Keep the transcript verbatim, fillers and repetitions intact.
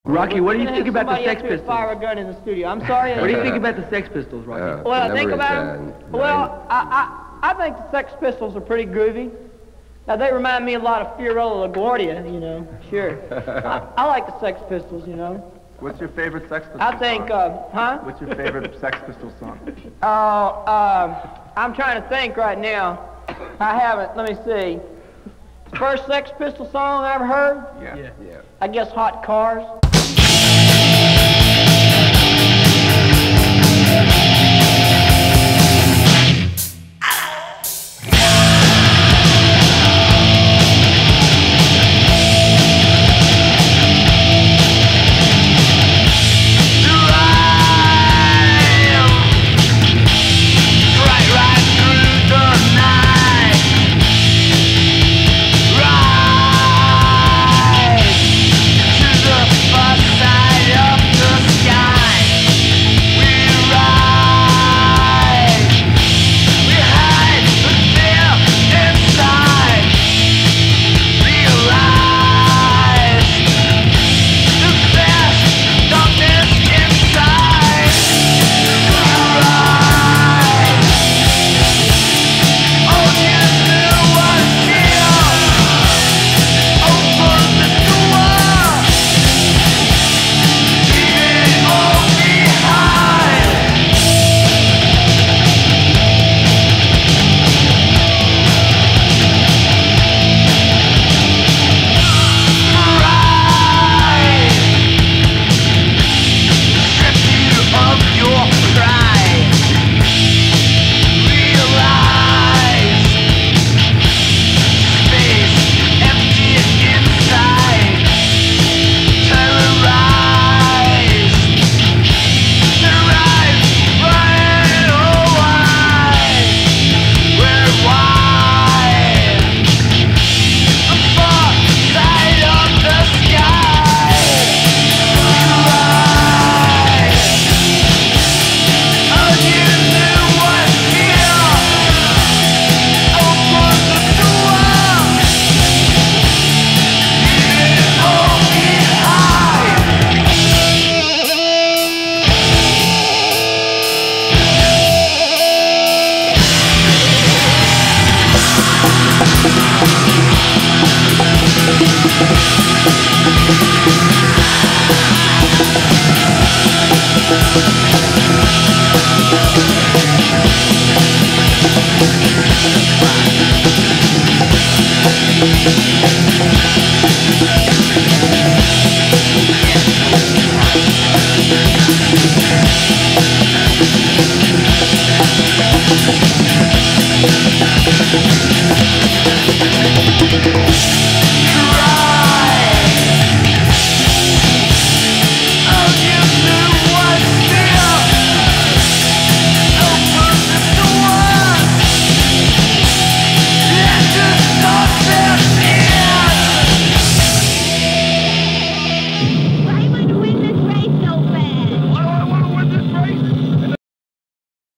Rocky, what do you think about the Sex Pistols? Fire a gun in the studio. I'm sorry. What do you think about the Sex Pistols, Rocky? Uh, well, think about uh, them. Well, I, I I think the Sex Pistols are pretty groovy. Now they remind me a lot of Fiorillo LaGuardia, you know. Sure. I, I like the Sex Pistols, you know. What's your favorite Sex Pistols I think, song? uh, huh? What's your favorite Sex Pistols song? Oh, uh, I'm trying to think right now. I haven't. Let me see. First Sex Pistol song I ever heard? Yeah. Yeah. yeah. I guess Hot Cars. We'll be right back.